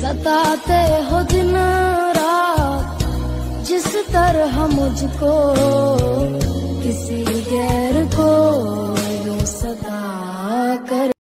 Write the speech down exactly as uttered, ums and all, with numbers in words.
सताते हो दिन रात जिस तरह मुझको किसी गैर को।